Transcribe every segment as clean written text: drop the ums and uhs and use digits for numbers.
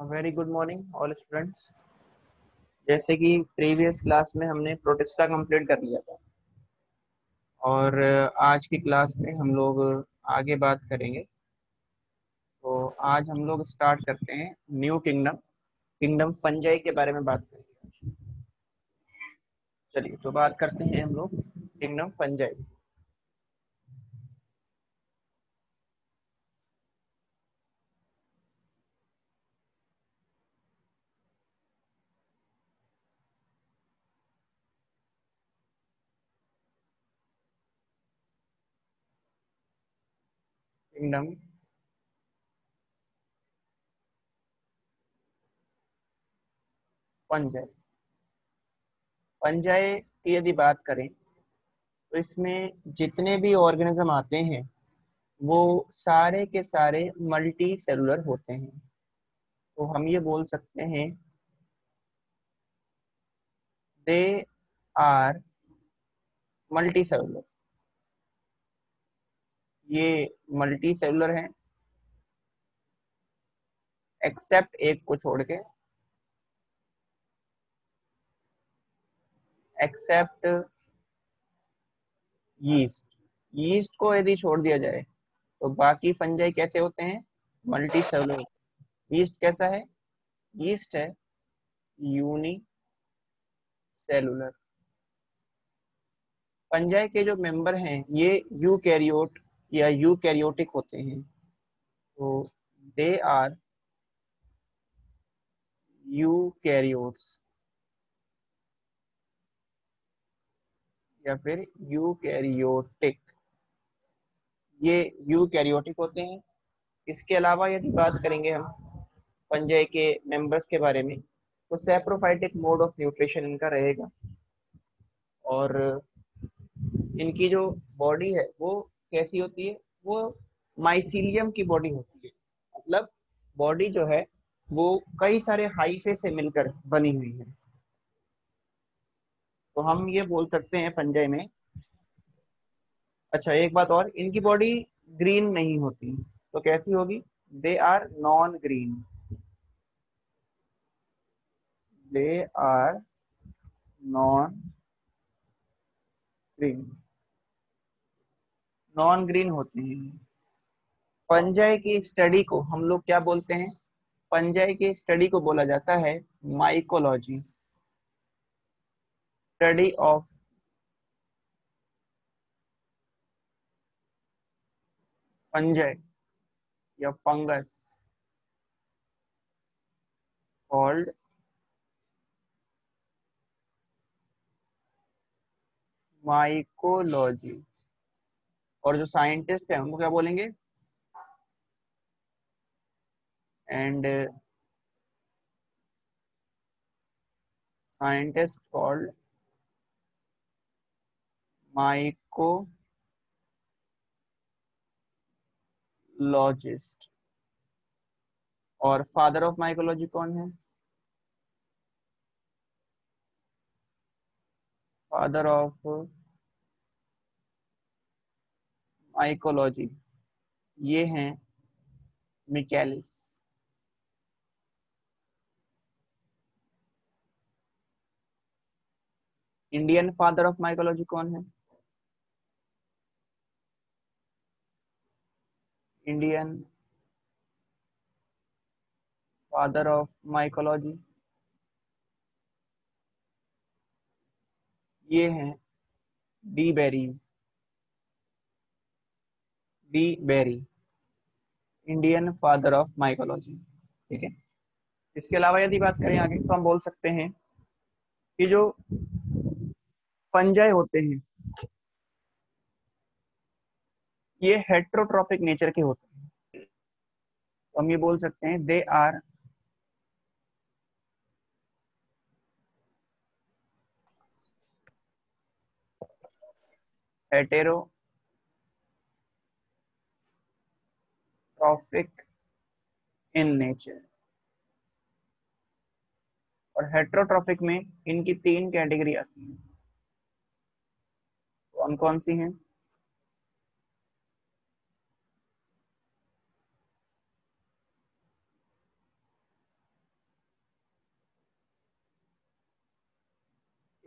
Very good morning all students. जैसे कि previous class में हमने प्रोटिस्टा कंप्लीट कर लिया था और आज की क्लास में हम लोग आगे बात करेंगे। तो आज हम लोग स्टार्ट करते हैं न्यू किंगडम किंगडम फंजाई के बारे में बात करेंगे। चलिए तो बात करते हैं हम लोग kingdom fungi. Kingdom fungi fungi की यदि बात करें तो इसमें जितने भी ऑर्गेनिज्म आते हैं वो सारे के सारे मल्टी सेलुलर होते हैं। तो हम ये बोल सकते हैं दे आर मल्टी सेलुलर। ये मल्टी सेलुलर हैं एक्सेप्ट एक को छोड़ के, एक्सेप्ट यीस्ट। यीस्ट को यदि छोड़ दिया जाए तो बाकी फंजाई कैसे होते हैं? Multi cellular. यीस्ट कैसा है? यीस्ट है यूनी सेलुलर। फंजाई के जो मेंबर हैं ये यूकैरियोट या यूकैरियोटिक होते हैं। तो दे आर यूकैरियोट्स या फिर यूकैरियोटिक। ये यूकैरियोटिक होते हैं। इसके अलावा यदि बात करेंगे हम फंजाई के मेंबर्स के बारे में तो सैप्रोफाइटिक मोड ऑफ न्यूट्रिशन इनका रहेगा और इनकी जो बॉडी है वो कैसी होती है? वो माइसीलियम की बॉडी होती है। मतलब बॉडी जो है वो कई सारे हाइफे से मिलकर बनी हुई है। तो हम ये बोल सकते हैं फंजाई में। अच्छा एक बात और, इनकी बॉडी ग्रीन नहीं होती तो कैसी होगी? They are non green. They are non green. Non green होते हैं। फंजाई की स्टडी को हम लोग क्या बोलते हैं? फंजाई की स्टडी को बोला जाता है माइकोलॉजी। स्टडी ऑफ फंजाई या फंगस कॉल्ड माइकोलॉजी। और जो साइंटिस्ट है उनको क्या बोलेंगे? And scientist called mycologist. और फादर ऑफ माइकोलॉजी कौन है? फादर ऑफ माइकोलॉजी ये हैं Micheli. Indian father of mycology कौन है? इंडियन फादर ऑफ माइकोलॉजी ये हैं de Bary. De Bary Indian father of mycology. ठीक है। इसके अलावा यदि बात करें आगे तो हम बोल सकते हैं कि जो फंजाई होते हैं ये हेट्रोट्रॉपिक नेचर के होते हैं। तो हम ये बोल सकते हैं they are heterotrophic in nature. और हेट्रोट्रॉपिक में इनकी तीन कैटेगरी आती है। कौन कौन सी हैं?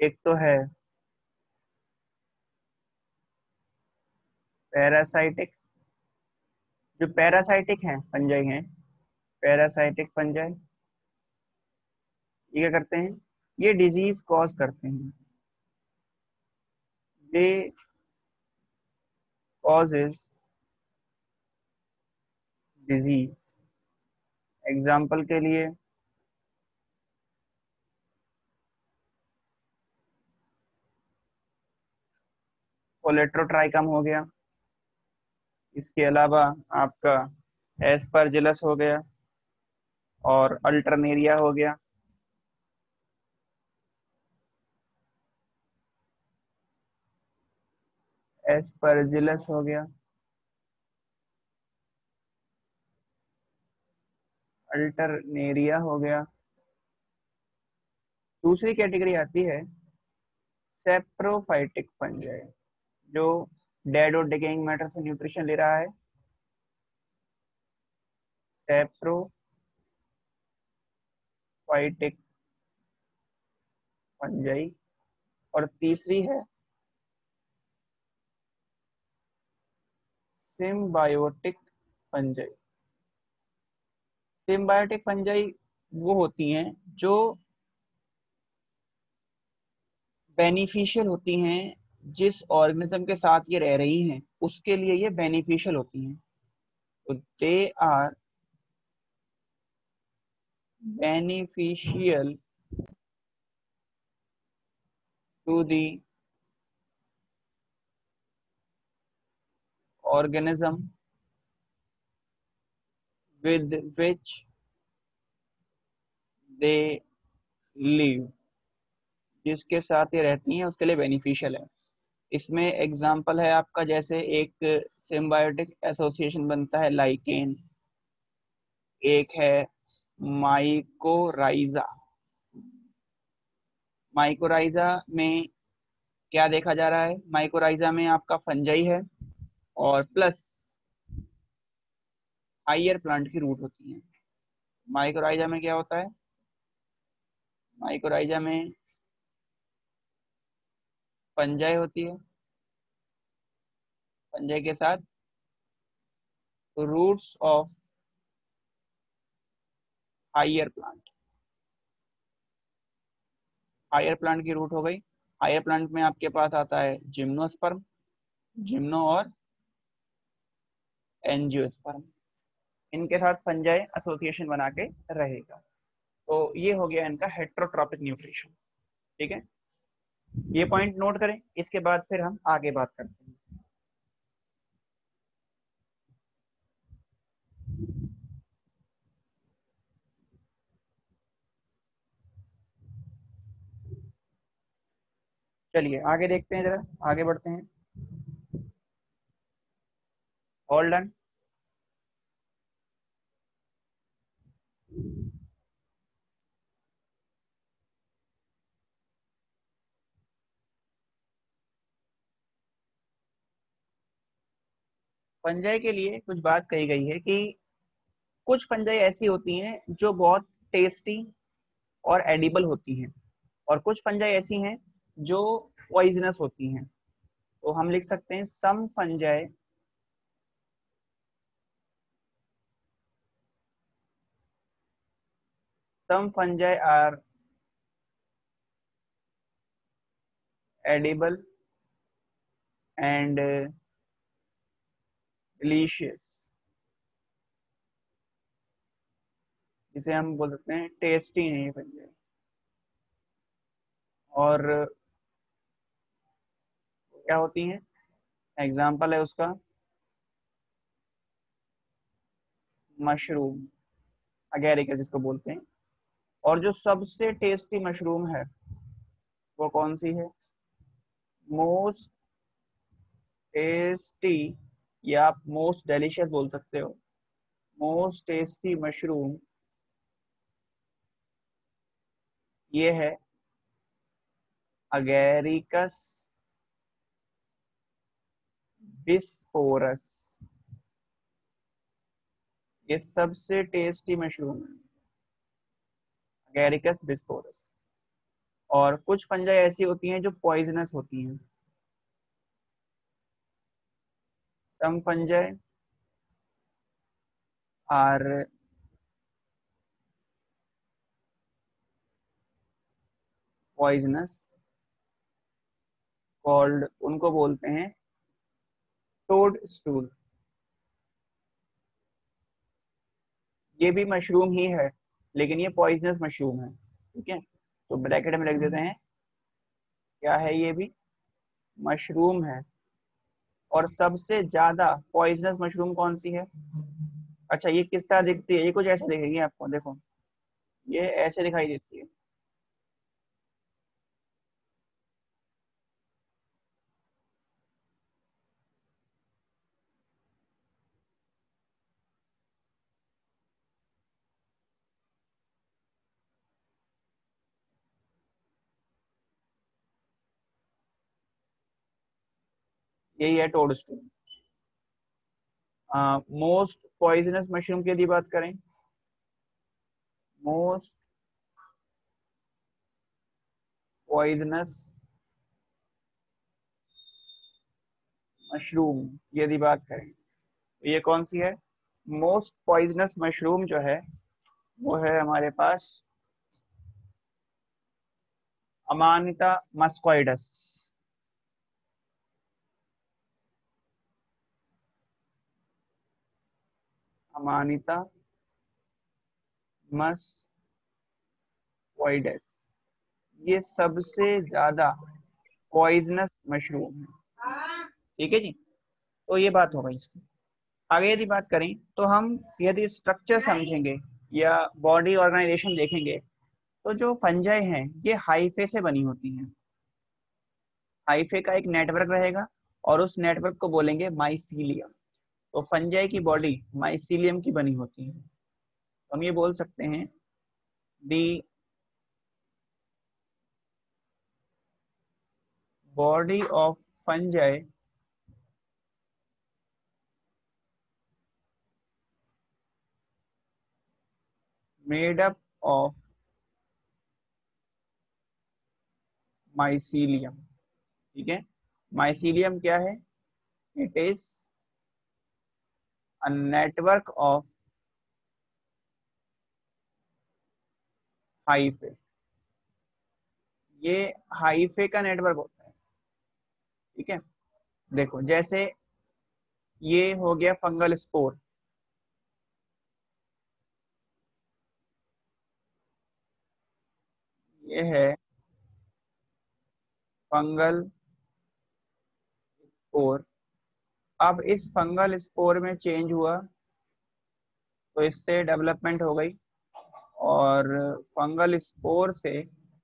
एक तो है पैरासाइटिक, जो पैरासाइटिक हैं फंजाई हैं, पैरासाइटिक फंजाई, ये क्या करते हैं, ये डिजीज कॉज करते हैं, दे कॉजेज डिजीज। एग्जाम्पल के लिए कोलेट्रोट्राइकम हो गया, इसके अलावा आपका एस्परजिलस हो गया और अल्टरनेरिया हो गया। एस्परजिलस हो गया, अल्टरनेरिया हो गया। दूसरी कैटेगरी आती है सेप्रोफाइटिक फंजाई, जो डेड और डिकेइंग मैटर से न्यूट्रिशन ले रहा है, सेप्रोफाइटिक फंजाई। और तीसरी है सिम्बायोटिक फंजाई। सिम्बायोटिक फंजाई वो होती हैं जो बेनिफिशियल होती हैं, जिस ऑर्गेनिज्म के साथ ये रह रही हैं उसके लिए ये बेनिफिशियल होती हैं, तो they are beneficial to the organism with which they live, जिसके साथ ये रहती हैं उसके लिए बेनिफिशियल है। इसमें एग्जाम्पल है आपका, जैसे एक सिम्बायोटिक एसोसिएशन बनता है लाइकेन, एक है माइकोराइजा। माइकोराइजा में क्या देखा जा रहा है, माइकोराइजा में आपका फंजाई है और प्लस हायर प्लांट की रूट होती है। माइकोराइजा में क्या होता है, माइकोराइजा में फंजाई होती है, फंजाई के साथ roots of higher plant. Higher plant की रूट हो गई। हायर प्लांट में आपके पास आता है जिम्नोस्पर्म, जिम्नो और एंजियोस्पर्म, इनके साथ फंजाई एसोसिएशन बना के रहेगा। तो ये हो गया इनका हेट्रोट्रॉपिक न्यूट्रिशन। ठीक है, ये पॉइंट नोट करें, इसके बाद फिर हम आगे बात करते हैं। चलिए आगे देखते हैं, जरा आगे बढ़ते हैं। All done. फंजाई के लिए कुछ बात कही गई है कि कुछ फंजाई ऐसी होती हैं जो बहुत टेस्टी और एडिबल होती हैं, और कुछ फंजाई ऐसी हैं जो पॉइजनस होती हैं। तो हम लिख सकते हैं some fungi are edible and delicious, जिसे हम बोल सकते हैं टेस्टी है ये फंजाई। और क्या होती हैं, एग्जाम्पल है उसका मशरूम, अगेरिका जिसको बोलते हैं। और जो सबसे टेस्टी मशरूम है वो कौन सी है, मोस्ट टेस्टी, या आप मोस्ट डेलिशियस बोल सकते हो। मोस्ट टेस्टी मशरूम ये है अगेरिकस बिस्पोरस, ये सबसे टेस्टी मशरूम है अगेरिकस बिस्पोरस। और कुछ फंजाई ऐसी होती हैं जो पॉइजनस होती हैं। Some fungi are poisonous, called, उनको बोलते हैं टोड स्टूल। ये भी मशरूम ही है, लेकिन ये पॉइजनस मशरूम है। ठीक है, तो ब्रैकेट में लिख देते हैं, क्या है ये भी मशरूम है। और सबसे ज्यादा पॉइजनस मशरूम कौन सी है? अच्छा, ये किस तरह दिखती है? ये कुछ ऐसे दिखेगी आपको, देखो ये ऐसे दिखाई देती है। यही है टोडस्टूल। मोस्ट पॉइजनस मशरूम की यदि बात करें, मोस्ट पॉइजनस मशरूम यदि बात करें तो ये कौन सी है? मोस्ट पॉइजनस मशरूम जो है वो है हमारे पास अमानिता मस्कोइडस। अमानिता मस्कोइडस, ये सबसे ज्यादा पॉइजनस मशरूम है। ठीक है जी, तो ये बात हो गई इसकी। आगे यदि बात करें तो हम यदि स्ट्रक्चर समझेंगे या बॉडी ऑर्गेनाइजेशन देखेंगे, तो जो फंजाई हैं ये हाइफे से बनी होती हैं। हाइफे का एक नेटवर्क रहेगा और उस नेटवर्क को बोलेंगे माइसीलियम। तो फंजाई की बॉडी माइसीलियम की बनी होती है। हम ये बोल सकते हैं the body of fungi made up of mycelium. ठीक है, माइसीलियम क्या है? It is a network of hyphae. ये हाइफे का नेटवर्क होता है। ठीक है, देखो जैसे ये हो गया फंगल स्पोर, ये है फंगल स्पोर। अब इस फंगल स्पोर में चेंज हुआ तो इससे डेवलपमेंट हो गई, और फंगल स्पोर से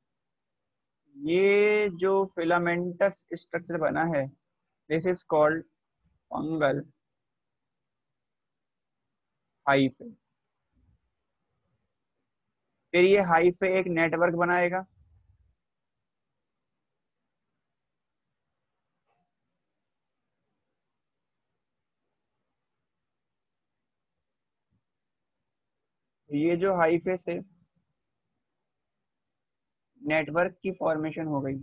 ये जो फिलामेंटस स्ट्रक्चर बना है, this is called fungal hyphae. फिर ये हाइफे एक नेटवर्क बनाएगा। ये जो हाइफे से नेटवर्क की फॉर्मेशन हो गई,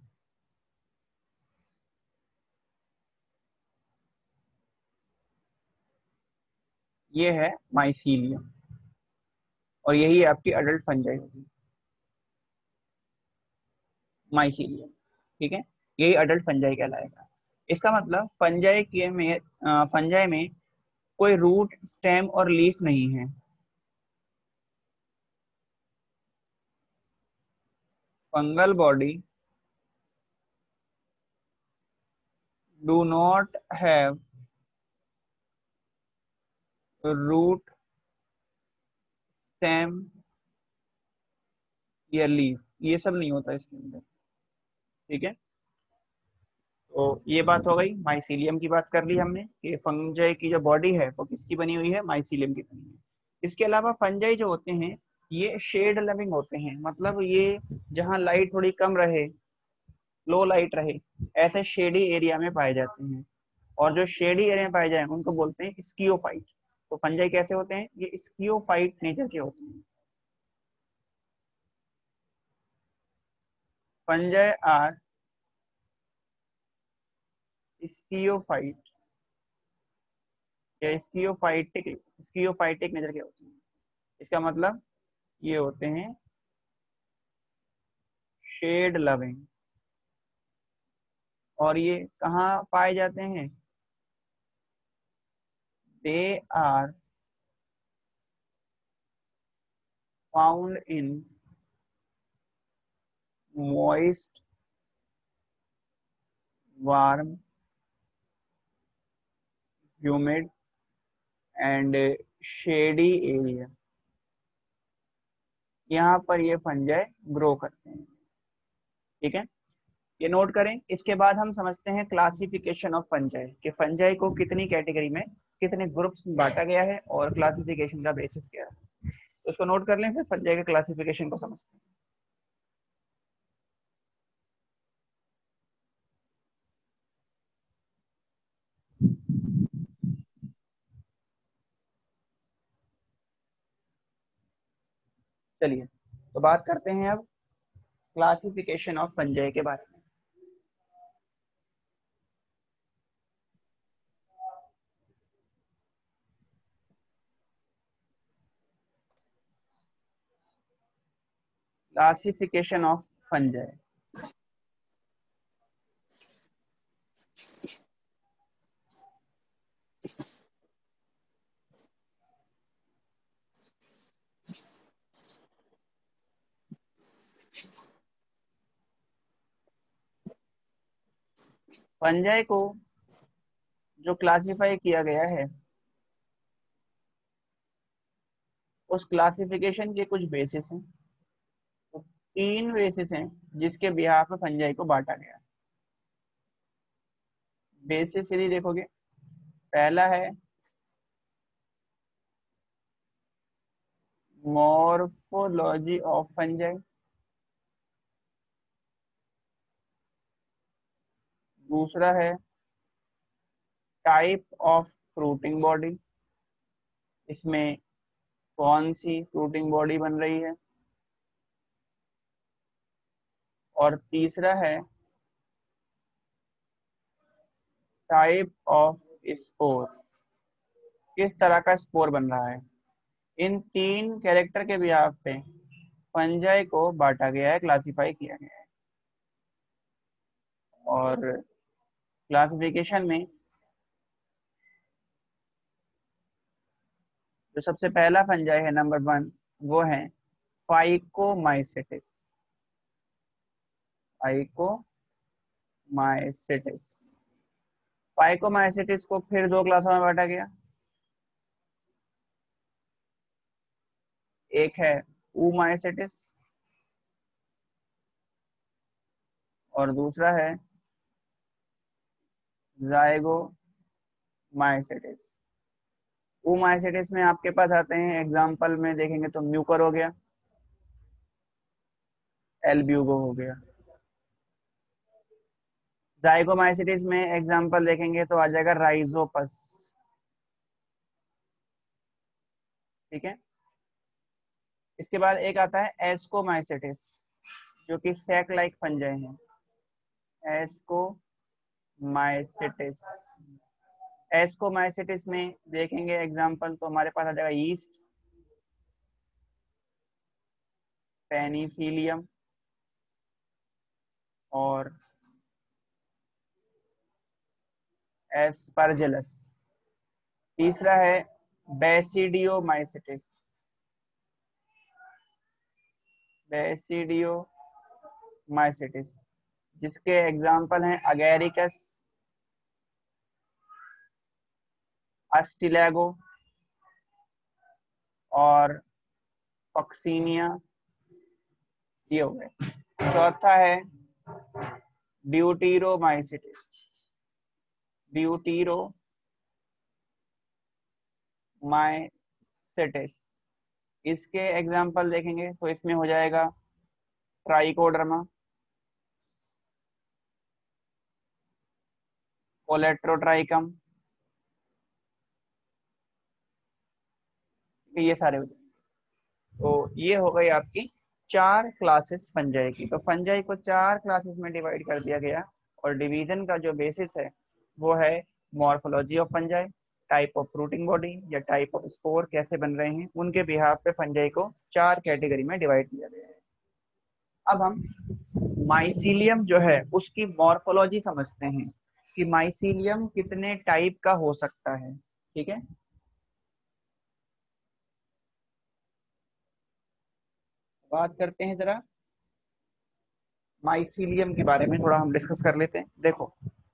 ये है माइसीलियम, और यही आपकी अडल्ट फंजाई होगी, माइसीलियम। ठीक है, यही अडल्ट फंजाई कहलाएगा। इसका मतलब फंजाई में कोई रूट, स्टेम और लीफ नहीं है। Fungal body do not have root, stem या लीफ, ये सब नहीं होता इसके अंदर। ठीक है, तो ये बात हो गई, माइसीलियम की बात कर ली हमने कि फंजाई की जो बॉडी है वो किसकी बनी हुई है? माइसीलियम की बनी हुई है। इसके अलावा फंजाई जो होते हैं ये शेड लविंग होते हैं, मतलब ये जहाँ लाइट थोड़ी कम रहे, लो लाइट रहे, ऐसे शेडी एरिया में पाए जाते हैं। और जो शेडी एरिया में पाए जाए उनको बोलते हैं स्कियोफाइट। तो फंजाई कैसे होते हैं? ये स्कियोफाइट नेचर के होते हैं। फंजाई आर स्कियोफाइट या स्कियोफाइटिक नेचर के होते हैं। इसका मतलब ये होते हैं शेड लविंग, और ये कहाँ पाए जाते हैं? They are found in moist, warm, humid and shady area। यहाँ पर ये फंजाई ग्रो करते हैं। ठीक है, ये नोट करें। इसके बाद हम समझते हैं क्लासिफिकेशन ऑफ फंजाई, कि फंजाई को कितनी कैटेगरी में, कितने ग्रुप्स में बांटा गया है और क्लासिफिकेशन का बेसिस क्या है। तो उसको नोट कर लें, फिर फंजाई के क्लासिफिकेशन को समझते हैं। चलिए, तो बात करते हैं अब क्लासिफिकेशन ऑफ फंजाई के बारे में। Classification of fungi. फंजाई को जो क्लासिफाई किया गया है, उस क्लासिफिकेशन के कुछ बेसिस हैं। तो 3 बेसिस हैं जिसके बिहाफ में फंजाई को बांटा गया। बेसिस यदि देखोगे, पहला है मॉर्फोलॉजी ऑफ फंजाई, दूसरा है टाइप ऑफ फ्रूटिंग बॉडी, इसमें कौन सी फ्रूटिंग बॉडी बन रही है, और तीसरा है टाइप ऑफ स्पोर, किस तरह का स्पोर बन रहा है। इन 3 कैरेक्टर के बिहाफ पे फंजाई को बांटा गया है, क्लासिफाई किया गया है। और क्लासिफिकेशन में जो सबसे पहला फंजाई है, नंबर 1, वो है फाइकोमाइसेटिस। फाइकोमाइसेटिस फाइकोमाइसेटिस को फिर 2 क्लासों में बांटा गया। एक है ऊमाइसेटिस और दूसरा है जाइगोमाइसेटिस। ऊमाइसेटिस में आपके पास आते हैं, एग्जाम्पल में देखेंगे तो म्यूकर हो गया, एल्ब्यूगो हो गया। जाइगोमाइसेटिस में एग्जाम्पल देखेंगे तो आ जाएगा राइजोपस। ठीक है, इसके बाद एक आता है एस्कोमाइसेटिस, जो कि सैक लाइक फंजाई है। एस्कोमाइसेटिस एस्कोमाइसेटिस में देखेंगे एग्जाम्पल तो हमारे पास आ जाएगा ईस्ट, पेनिसिलियम और एस्परजिलस। तीसरा है बेसिडियोमाइसेटिस। बेसिडियोमाइसेटिस जिसके एग्जाम्पल हैं अगेरिकस, अस्टिलैगो और पक्सीनिया, ये हो गए। चौथा है ड्यूटीरोमाइसेटिस। ड्यूटीरोमाइसेटिस इसके एग्जाम्पल देखेंगे तो इसमें हो जाएगा ट्राइकोडर्मा, कोलेट्रोट्राइकम, ये सारे हो जाएंगे। तो ये हो गई आपकी 4 क्लासेस फंजाई की। तो फंजाई को 4 क्लासेस में डिवाइड कर दिया गया और डिवीजन का जो बेसिस है वो है morphology of fungi, type of fruiting body या टाइप ऑफ स्पोर कैसे बन रहे हैं, उनके बिहाफ पे फंजाई को 4 कैटेगरी में डिवाइड किया गया है। अब हम माइसीलियम जो है उसकी मॉर्फोलॉजी समझते हैं कि माइसीलियम कितने टाइप का हो सकता है। ठीक है, बात करते हैं जरा माइसीलियम के बारे में, थोड़ा हम डिस्कस कर लेते हैं। देखो,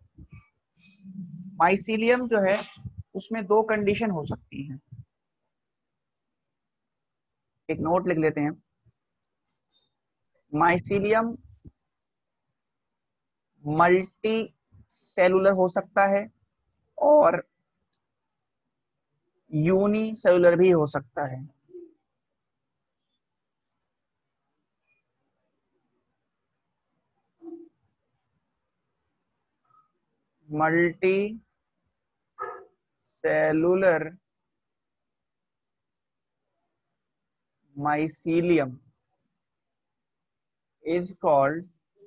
माइसीलियम जो है उसमें 2 कंडीशन हो सकती हैं। एक नोट लिख लेते हैं। माइसीलियम मल्टी सेलुलर हो सकता है और यूनी सेलुलर भी हो सकता है। Multicellular mycelium is called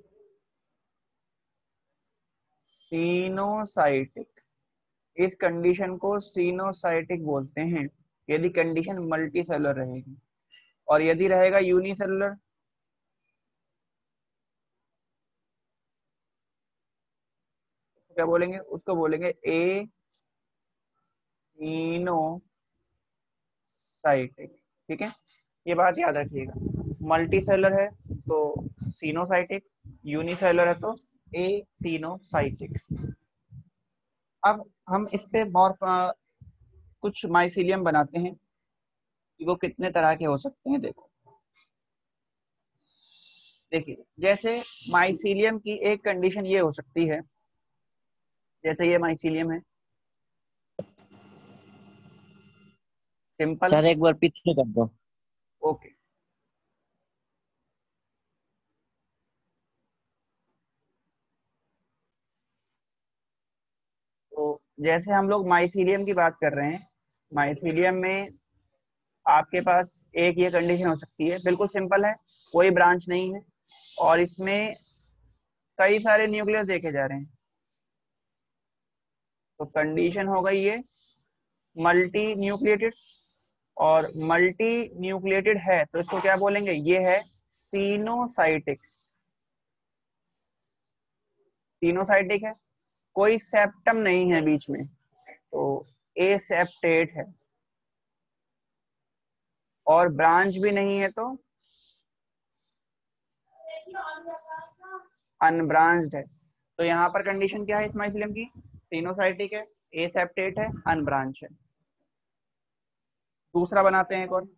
coenocytic. इस कंडीशन को सीनोसाइटिक बोलते हैं यदि कंडीशन मल्टी सेलुलर रहेगी। और यदि रहेगा यूनिसेलुलर तो क्या बोलेंगे, उसको बोलेंगे ए सीनोसाइटिक। ठीक है, ये बात याद रखिएगा। मल्टी सेलुलर है तो सीनोसाइटिक, यूनिसेलुलर है तो ए सीनोसाइटिक। अब हम इस पे कुछ माइसीलियम बनाते हैं कि वो कितने तरह के हो सकते हैं। देखो, देखिए, जैसे माइसीलियम की एक कंडीशन ये हो सकती है, जैसे ये माइसीलियम है सिंपल। सर एक बार पीछे कर दो। ओके, तो जैसे हम लोग माइसीलियम की बात कर रहे हैं, माइसीलियम में आपके पास एक ये कंडीशन हो सकती है, बिल्कुल सिंपल है, कोई ब्रांच नहीं है और इसमें कई सारे न्यूक्लियस देखे जा रहे हैं। तो कंडीशन हो गई ये मल्टी न्यूक्लिएटेड, और मल्टी न्यूक्लिएटेड है तो इसको क्या बोलेंगे, ये है सीनोसाइटिक। सीनोसाइटिक है, कोई सेप्टम नहीं है बीच में तो ए सेप्टेट है, और ब्रांच भी नहीं है तो अनब्रांच्ड है। तो यहाँ पर कंडीशन क्या है इस माइसिलियम की, सीनोसाइटिक है, ए सेप्टेट है, अनब्रांच है। दूसरा बनाते हैं एक और।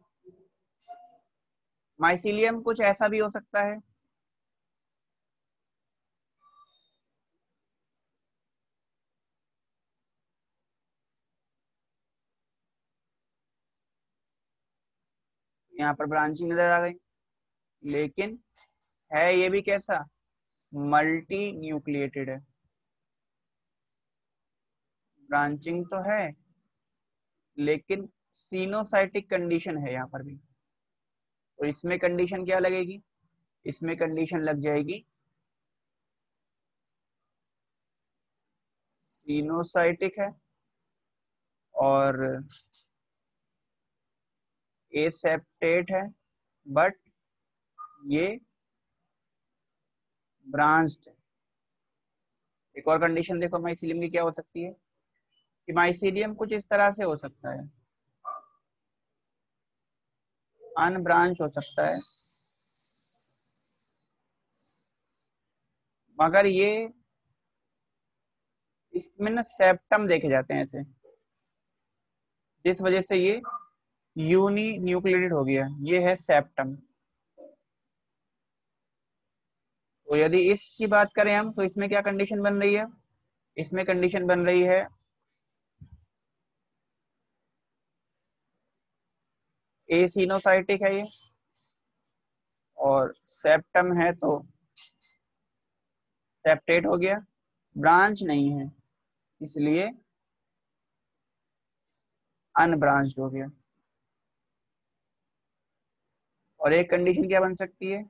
माइसिलियम कुछ ऐसा भी हो सकता है, यहाँ पर ब्रांचिंग नजर आ गई, लेकिन है ये भी कैसा, मल्टी न्यूक्लिएटेड है। ब्रांचिंग तो है लेकिन सीनोसाइटिक कंडीशन है यहाँ पर भी। तो इसमें कंडीशन क्या लगेगी, इसमें कंडीशन लग जाएगी सीनोसाइटिक है और एसेप्टेट है, बट ये ब्रांच्ड है। एक और कंडीशन देखो माइसीलियम की क्या हो सकती है, कि माइसीलियम कुछ इस तरह से हो सकता है, अनब्रांच हो सकता है, मगर ये इसमें ना सेप्टम देखे जाते हैं ऐसे, जिस वजह से ये यूनी न्यूक्लिएटेड हो गया, ये है सेप्टम। तो यदि इसकी बात करें हम तो इसमें क्या कंडीशन बन रही है, इसमें कंडीशन बन रही है एसिनोसाइटिक है ये, और सेप्टम है तो सेप्टेट हो गया, ब्रांच नहीं है इसलिए अनब्रांच्ड हो गया। और एक कंडीशन क्या बन सकती है?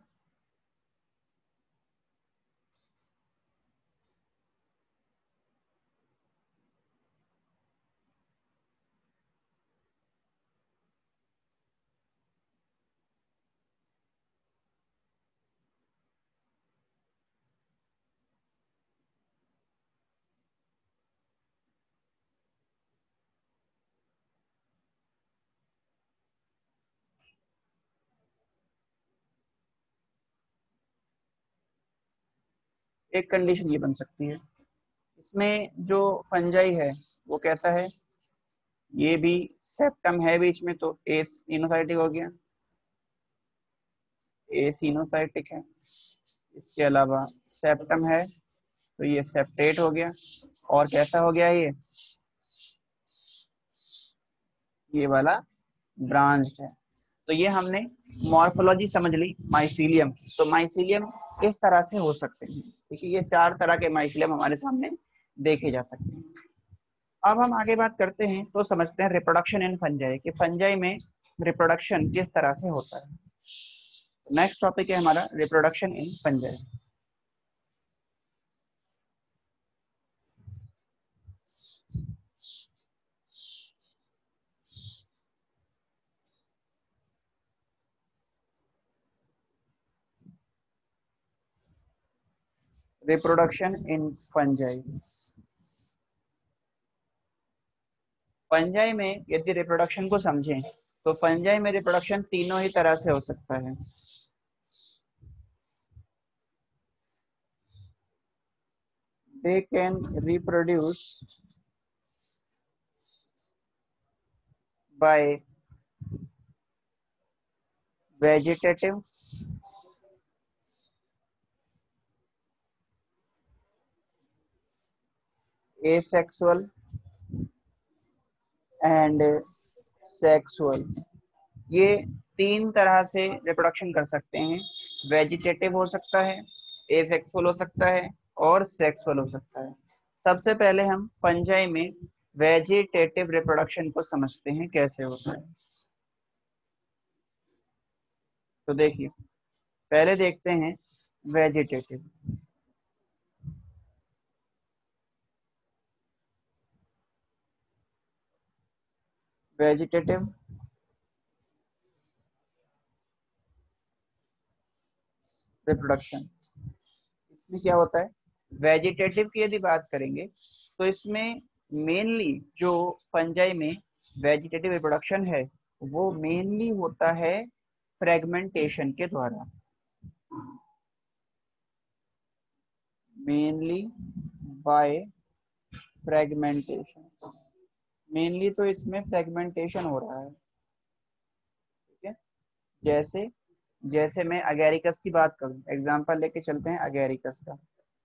एक कंडीशन ये बन सकती है, इसमें जो फंजाई है वो कैसा है, ये भी सेप्टम है बीच में, तो ए सिनोसाइटिक हो गया, ए सिनोसाइटिक है। इसके अलावा सेप्टम है तो ये सेप्टेट हो गया, और कैसा हो गया ये वाला ब्रांच्ड है। तो ये हमने मॉर्फोलॉजी समझ ली माइसीलियम की। तो माइसीलियम इस तरह से हो सकते हैं, ठीक है, ये 4 तरह के माइसीलियम हमारे सामने देखे जा सकते हैं। अब हम आगे बात करते हैं तो समझते हैं रिप्रोडक्शन इन फंजाई, कि फंजाई में रिप्रोडक्शन किस तरह से होता है। नेक्स्ट टॉपिक है हमारा reproduction in fungi. Reproduction in fungi, fungi में यदि रिप्रोडक्शन को समझें तो फंजाई में रिप्रोडक्शन तीनों ही तरह से हो सकता है। They can reproduce by vegetative, asexual and sexual। ये 3 तरह से रिप्रोडक्शन कर सकते हैं। वेजिटेटिव हो सकता है, एसेक्सुअल हो सकता है और सेक्सुअल हो सकता है। सबसे पहले हम फंजाई में वेजिटेटिव रिप्रोडक्शन को समझते हैं कैसे होता है। तो देखिए, पहले देखते हैं वेजिटेटिव। वेजिटेटिव रिप्रोडक्शन, इसमें क्या होता है, वेजिटेटिव की यदि बात करेंगे तो इसमें मेनली जो फंजाई में वेजिटेटिव रिप्रोडक्शन है वो मेनली होता है फ्रेगमेंटेशन के द्वारा। मेनली बाय फ्रेगमेंटेशन, मेनली तो इसमें फ्रेगमेंटेशन हो रहा है, ठीक है। जैसे जैसे मैं अगेरिकस की बात करूं, एग्जांपल लेके चलते हैं अगेरिकस का।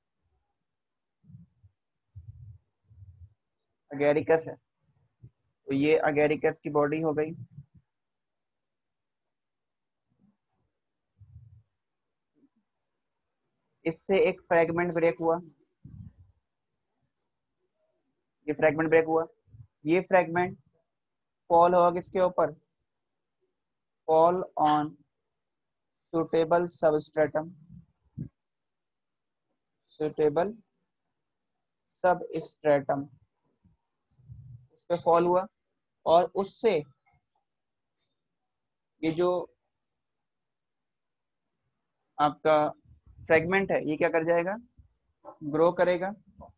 अगेरिकस है तो ये अगेरिकस की बॉडी हो गई। इससे एक फ्रेगमेंट ब्रेक हुआ, ये फ्रेगमेंट ब्रेक हुआ, ये फ्रेगमेंट फॉल होगा किसके ऊपर, fall on suitable substratum, suitable substratum उस पे फॉल हुआ, और उससे ये जो आपका फ्रेगमेंट है ये क्या कर जाएगा, ग्रो करेगा,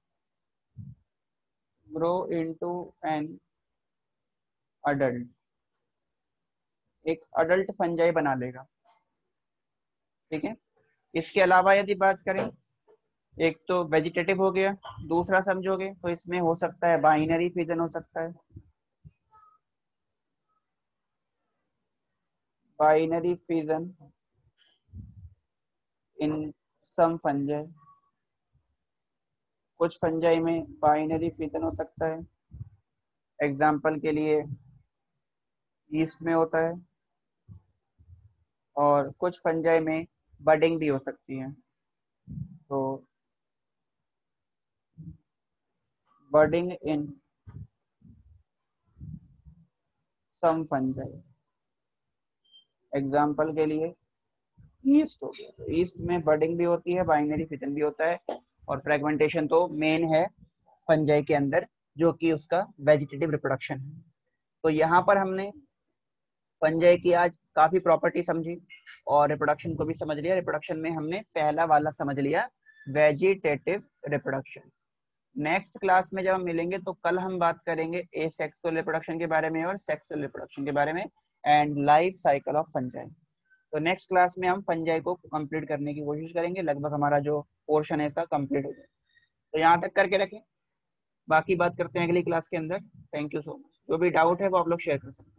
ग्रो इनटू एन अडल्ट, एक अडल्ट फंजाई बना लेगा, ठीक है। इसके अलावा यदि बात करें, एक तो वेजिटेटिव हो गया, दूसरा समझोगे तो इसमें हो सकता है बाइनरी फिजन हो सकता है, binary fission in some fungi, कुछ फंजाई में बाइनरी फिजन हो सकता है। एग्जाम्पल के लिए ईस्ट में होता है, और कुछ फंजाई में बडिंग भी हो सकती है। तो budding in some fungi, example के लिए ईस्ट हो गया, तो ईस्ट में बडिंग भी होती है, बाइनरी फिजन भी होता है, और फ्रेगमेंटेशन तो मेन है फंजाई के अंदर, जो कि उसका वेजिटेटिव रिप्रोडक्शन है। तो यहाँ पर हमने फंजाई की आज काफी प्रॉपर्टी समझी और रिप्रोडक्शन को भी समझ लिया। रिप्रोडक्शन में हमने पहला वाला समझ लिया, वेजिटेटिव रिप्रोडक्शन। नेक्स्ट क्लास में जब हम मिलेंगे तो कल हम बात करेंगे एसेक्सुअल रिप्रोडक्शन के बारे में और सेक्सुअल रिप्रोडक्शन के बारे में and life cycle of fungi. तो नेक्स्ट क्लास में हम फंजाई को कंप्लीट करने की कोशिश करेंगे, लगभग हमारा जो पोर्शन है इसका कंप्लीट हो जाए। तो यहाँ तक करके रखें, बाकी बात करते हैं अगली क्लास के अंदर। Thank you so much. जो भी डाउट है वो आप लोग शेयर कर सकते हैं।